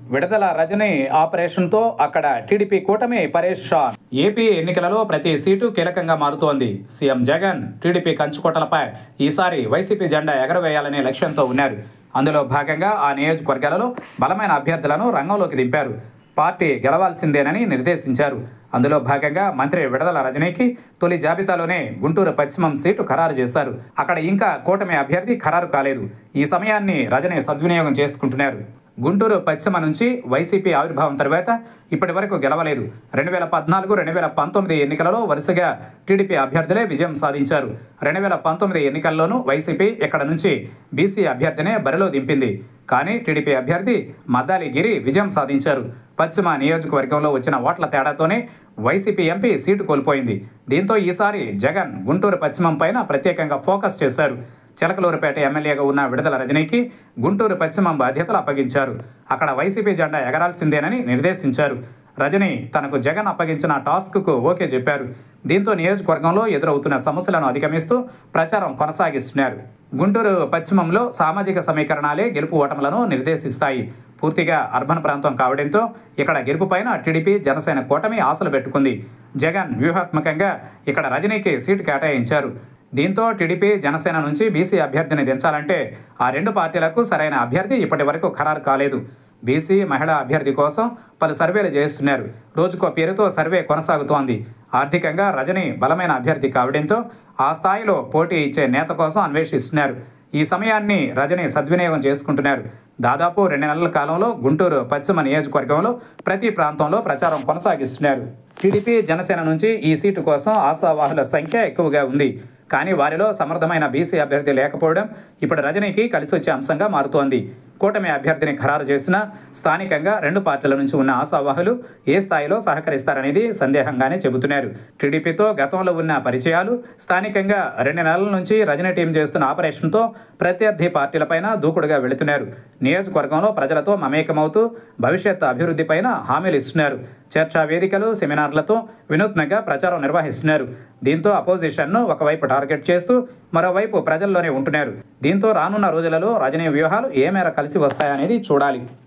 విడుదల రజనీ ఆపరేషన్తో అక్కడ టీడీపీ కూటమి పరేషాన్. ఏపీ ఎన్నికలలో ప్రతి సీటు కీలకంగా మారుతోంది. సీఎం జగన్ టీడీపీ కంచుకోటలపై ఈసారి వైసీపీ జెండా ఎగరవేయాలనే లక్ష్యంతో ఉన్నారు. అందులో భాగంగా ఆ నియోజకవర్గాలలో బలమైన అభ్యర్థులను రంగంలోకి దింపారు. పార్టీ గెలవాల్సిందేనని నిర్దేశించారు. అందులో భాగంగా మంత్రి విడుదల రజనీకి తొలి జాబితాలోనే గుంటూరు పశ్చిమం సీటు ఖరారు చేశారు. అక్కడ ఇంకా కూటమి అభ్యర్థి ఖరారు కాలేదు. ఈ సమయాన్ని రజనీ సద్వినియోగం చేసుకుంటున్నారు. గుంటూరు పశ్చిమ నుంచి వైసీపీ ఆవిర్భావం తర్వాత ఇప్పటి వరకు గెలవలేదు. 2014, 2019 ఎన్నికలలో వరుసగా టీడీపీ అభ్యర్థులే విజయం సాధించారు. 2019 ఎన్నికల్లోనూ వైసీపీ ఇక్కడ నుంచి బీసీ అభ్యర్థినే బరిలో దింపింది. కానీ టీడీపీ అభ్యర్థి మద్దాలి గిరి విజయం సాధించారు. పశ్చిమ నియోజకవర్గంలో వచ్చిన ఓట్ల తేడాతోనే వైసీపీ ఎంపీ సీటు కోల్పోయింది. దీంతో ఈసారి జగన్ గుంటూరు పశ్చిమం పైన ప్రత్యేకంగా ఫోకస్ చేశారు. చిలకలూరుపేట ఎమ్మెల్యేగా ఉన్న విడుదల రజనీకి గుంటూరు పశ్చిమం బాధ్యతలు అప్పగించారు. అక్కడ వైసీపీ జెండా ఎగరాల్సిందేనని నిర్దేశించారు. రజనీ తనకు జగన్ అప్పగించిన టాస్క్కు ఓకే చెప్పారు. దీంతో నియోజకవర్గంలో ఎదురవుతున్న సమస్యలను అధిగమిస్తూ ప్రచారం కొనసాగిస్తున్నారు. గుంటూరు పశ్చిమంలో సామాజిక సమీకరణాలే గెలుపు ఓటములను నిర్దేశిస్తాయి. పూర్తిగా అర్బన్ ప్రాంతం కావడంతో ఇక్కడ గెలుపుపైన టీడీపీ జనసేన కూటమి ఆశలు పెట్టుకుంది. జగన్ వ్యూహాత్మకంగా ఇక్కడ రజనీకి సీటు కేటాయించారు. దీంతో టీడీపీ జనసేన నుంచి బీసీ అభ్యర్థిని దించాలంటే ఆ రెండు పార్టీలకు సరైన అభ్యర్థి ఇప్పటి వరకు ఖరారు కాలేదు. బీసీ మహిళా అభ్యర్థి కోసం పలు సర్వేలు చేస్తున్నారు. రోజుకో పేరుతో సర్వే కొనసాగుతోంది. ఆర్థికంగా రజనీ బలమైన అభ్యర్థి కావడంతో ఆ స్థాయిలో పోటీ ఇచ్చే నేత కోసం అన్వేషిస్తున్నారు. ఈ సమయాన్ని రజనీ సద్వినియోగం చేసుకుంటున్నారు. దాదాపు 2 నెలల కాలంలో గుంటూరు పశ్చిమ నియోజకవర్గంలో ప్రతి ప్రాంతంలో ప్రచారం కొనసాగిస్తున్నారు. టీడీపీ జనసేన నుంచి ఈ సీటు కోసం ఆశావాహుల సంఖ్య ఎక్కువగా ఉంది. కానీ వారిలో సమర్థమైన బీసీ అభ్యర్థి లేకపోవడం ఇప్పుడు రజనీకి కలిసొచ్చే అంశంగా మారుతోంది. కూటమి అభ్యర్థిని ఖరారు చేసినా స్థానికంగా రెండు పార్టీల నుంచి ఉన్న ఆశావాహులు ఏ స్థాయిలో సహకరిస్తారనేది సందేహంగానే చెబుతున్నారు. టీడీపీతో గతంలో ఉన్న పరిచయాలు, స్థానికంగా 2 నెలల నుంచి రజనీ టీం చేస్తున్న ఆపరేషన్తో ప్రత్యర్థి పార్టీలపైన దూకుడుగా వెళుతున్నారు. నియోజకవర్గంలో ప్రజలతో మమేకమవుతూ భవిష్యత్ అభివృద్ధిపైన హామీలు ఇస్తున్నారు. చర్చా వేదికలు, సెమినార్లతో వినూత్నంగా ప్రచారం నిర్వహిస్తున్నారు. దీంతో అపోజిషన్ను ఒకవైపు టార్గెట్ చేస్తూ మరోవైపు ప్రజల్లోనే ఉంటున్నారు. దీంతో రానున్న రోజులలో రజనీ వ్యూహాలు ఏ మేర కలిసి వస్తాయనేది చూడాలి.